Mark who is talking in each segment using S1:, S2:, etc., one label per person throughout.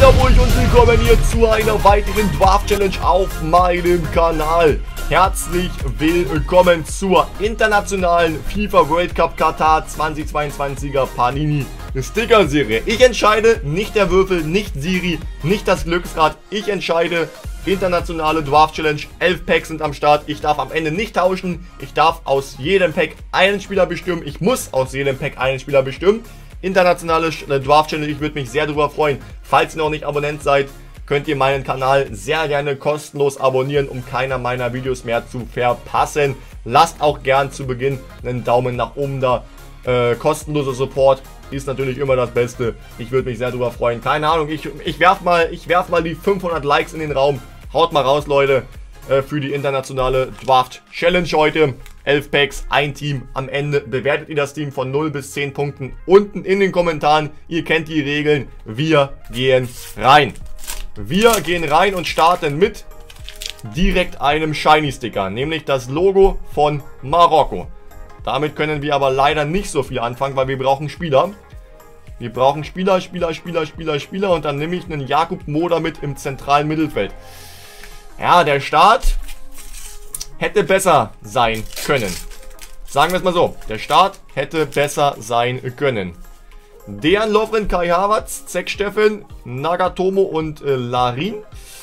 S1: Hamburg und willkommen hier zu einer weiteren Draft Challenge auf meinem Kanal. Herzlich willkommen zur internationalen FIFA World Cup Katar 2022er Panini Sticker Serie. Ich entscheide, nicht der Würfel, nicht Siri, nicht das Glücksrad. Ich entscheide, internationale Draft Challenge. 11 Packs sind am Start. Ich darf am Ende nicht tauschen. Ich darf aus jedem Pack einen Spieler bestimmen. Ich muss aus jedem Pack einen Spieler bestimmen. Internationale Draft Challenge, ich würde mich sehr darüber freuen. Falls ihr noch nicht Abonnent seid, könnt ihr meinen Kanal sehr gerne kostenlos abonnieren, um keiner meiner Videos mehr zu verpassen. Lasst auch gern zu Beginn einen Daumen nach oben da. Kostenloser Support ist natürlich immer das Beste. Ich würde mich sehr darüber freuen. Keine Ahnung, ich werf mal die 500 Likes in den Raum. Haut mal raus, Leute, für die internationale Draft Challenge heute. 11 Packs, ein Team. Am Ende bewertet ihr das Team von 0 bis 10 Punkten unten in den Kommentaren. Ihr kennt die Regeln. Wir gehen rein. Wir gehen rein und starten mit direkt einem Shiny Sticker, nämlich das Logo von Marokko. Damit können wir aber leider nicht so viel anfangen, weil wir brauchen Spieler. Wir brauchen Spieler und dann nehme ich einen Jakub Moder mit im zentralen Mittelfeld. Ja, der Start hätte besser sein können. Sagen wir es mal so. Der Start hätte besser sein können. Dejan Lovren, Kai Havertz, Zek Steffen, Nagatomo und Larin.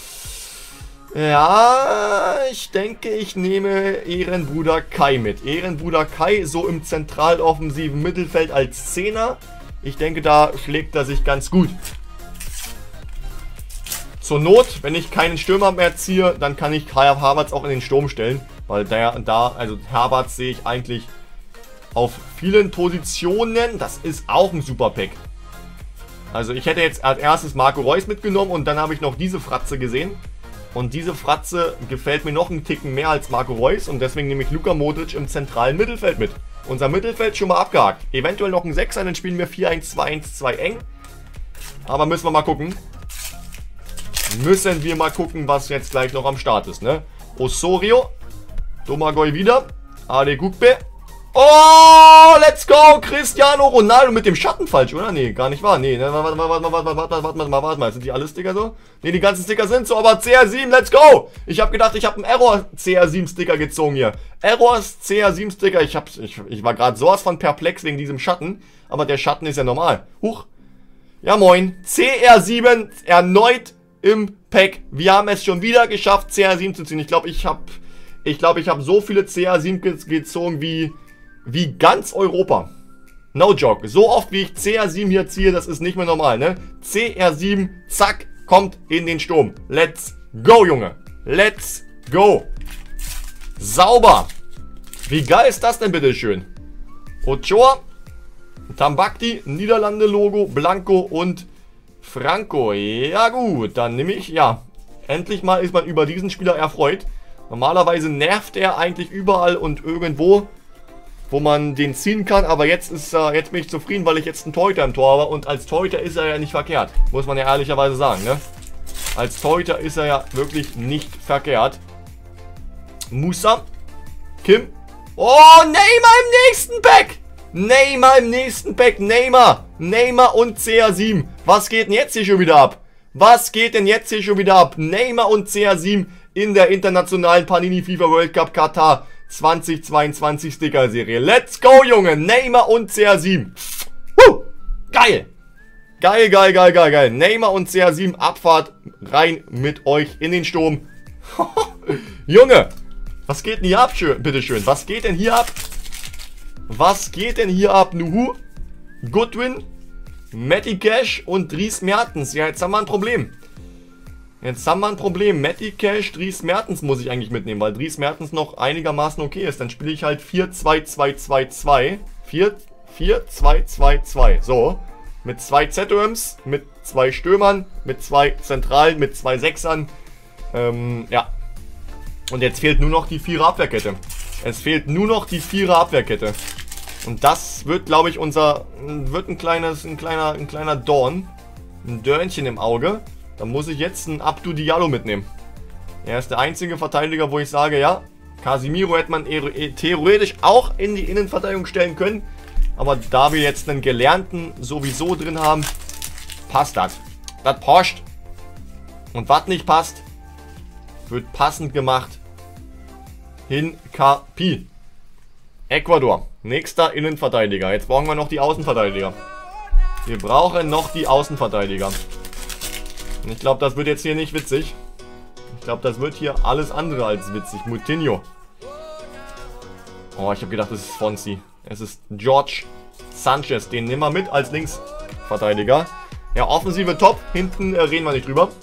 S1: Ja, ich denke, ich nehme Ehrenbruder Kai mit. Ehrenbruder Kai so im zentraloffensiven Mittelfeld als Zehner. Ich denke, da schlägt er sich ganz gut. Zur Not, wenn ich keinen Stürmer mehr ziehe, dann kann ich Kai Havertz auch in den Sturm stellen. Weil also Havertz sehe ich eigentlich auf vielen Positionen. Das ist auch ein super Pack. Also ich hätte jetzt als erstes Marco Reus mitgenommen und dann habe ich noch diese Fratze gesehen. Und diese Fratze gefällt mir noch einen Ticken mehr als Marco Reus. Und deswegen nehme ich Luka Modric im zentralen Mittelfeld mit. Unser Mittelfeld schon mal abgehakt. Eventuell noch ein 6er, dann spielen wir 4-1-2-1-2 eng. Aber müssen wir mal gucken. Müssen wir mal gucken, was jetzt gleich noch am Start ist, ne? Osorio. Domagoj wieder. Ade Gugbe. Oh, let's go. Cristiano Ronaldo mit dem Schatten falsch, oder? Nee, gar nicht wahr. Nee, warte mal. Sind die alle Sticker so? Nee, die ganzen Sticker sind so, aber CR7, let's go. Ich habe gedacht, ich habe einen Error CR7 Sticker gezogen hier. Errors CR7 Sticker. Ich war gerade sowas von perplex wegen diesem Schatten. Aber der Schatten ist ja normal. Huch. Ja, moin. CR7 erneut im Pack. Wir haben es schon wieder geschafft, CR7 zu ziehen. Ich glaube, ich habe so viele CR7 gezogen wie ganz Europa. No joke. So oft wie ich CR7 hier ziehe, das ist nicht mehr normal, ne? CR7, zack, kommt in den Sturm. Let's go, Junge. Let's go. Sauber. Wie geil ist das denn, bitteschön? Ochoa, Tambakti, Niederlande-Logo, Blanco und Franco. Ja gut, dann nehme ich, ja. Endlich mal ist man über diesen Spieler erfreut. Normalerweise nervt er eigentlich überall und irgendwo, wo man den ziehen kann. Aber jetzt bin ich zufrieden, weil ich jetzt einen Torhüter im Tor habe. Und als Torhüter ist er ja nicht verkehrt. Muss man ja ehrlicherweise sagen, ne? Als Torhüter ist er ja wirklich nicht verkehrt. Musa. Kim. Oh, Neymar im nächsten Pack. Neymar im nächsten Pack. Neymar und CR7. Was geht denn jetzt hier schon wieder ab? Neymar und CR7 in der internationalen Panini FIFA World Cup Katar 2022 Sticker Serie. Let's go, Junge. Neymar und CR7. Geil. Geil. Neymar und CR7. Abfahrt rein mit euch in den Sturm. Junge. Was geht denn hier ab? Bitteschön. Was geht denn hier ab? Nuhu. Goodwin. Matty Cash und Dries Mertens. Ja, jetzt haben wir ein Problem. Matty Cash, Dries Mertens muss ich eigentlich mitnehmen, weil Dries Mertens noch einigermaßen okay ist. Dann spiele ich halt 4-2-2-2-2. 4-2-2-2-2. So. Mit 2 ZOMs, mit 2 Stürmern, mit 2 Zentralen, mit 2 Sechsern. Ja. Und jetzt fehlt nur noch die 4er Abwehrkette. Und das wird, glaube ich, ein kleiner Dorn. Ein Dörnchen im Auge. Da muss ich jetzt einen Abdou Diallo mitnehmen. Er ist der einzige Verteidiger, wo ich sage, ja, Casemiro hätte man theoretisch auch in die Innenverteidigung stellen können. Aber da wir jetzt einen Gelernten sowieso drin haben, passt das. Das passt. Und was nicht passt, wird passend gemacht. Hincapié. Ecuador. Nächster Innenverteidiger. Jetzt brauchen wir noch die Außenverteidiger. Wir brauchen noch die Außenverteidiger. Und ich glaube, das wird jetzt hier nicht witzig. Ich glaube, das wird hier alles andere als witzig. Moutinho. Oh, ich habe gedacht, das ist Fonsi. Es ist George Sanchez. Den nehmen wir mit als Linksverteidiger. Ja, Offensive top. Hinten reden wir nicht drüber.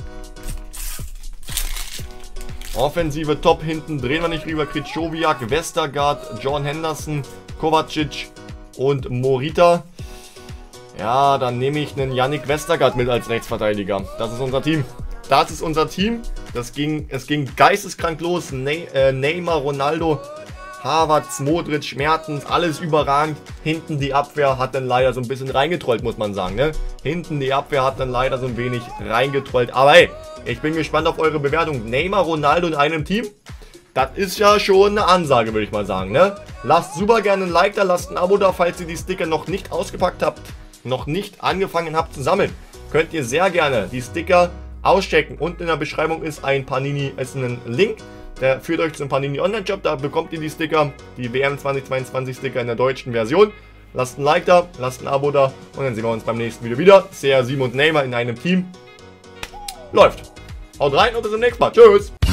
S1: Offensive top. Hinten drehen wir nicht drüber. Krychowiak, Westergaard, John Henderson, Kovacic und Morita. Ja, dann nehme ich einen Yannick Westergaard mit als Rechtsverteidiger. Das ist unser Team. Das ist unser Team. Es ging geisteskrank los. Neymar, Ronaldo, Havertz, Modric, Mertens, alles überragend. Hinten die Abwehr hat dann leider so ein bisschen reingetrollt, muss man sagen, ne? Hinten die Abwehr hat dann leider so ein wenig reingetrollt. Aber hey, ich bin gespannt auf eure Bewertung. Neymar, Ronaldo in einem Team. Das ist ja schon eine Ansage, würde ich mal sagen, ne? Lasst super gerne ein Like da, lasst ein Abo da, falls ihr die Sticker noch nicht ausgepackt habt, noch nicht angefangen habt zu sammeln. Könnt ihr sehr gerne die Sticker auschecken. Unten in der Beschreibung ist ein Link. Der führt euch zum Panini Online-Shop. Da bekommt ihr die Sticker, die WM 2022 Sticker in der deutschen Version. Lasst ein Like da, lasst ein Abo da und dann sehen wir uns beim nächsten Video wieder. CR7 und Neymar in einem Team. Läuft. Haut rein und bis zum nächsten Mal. Tschüss.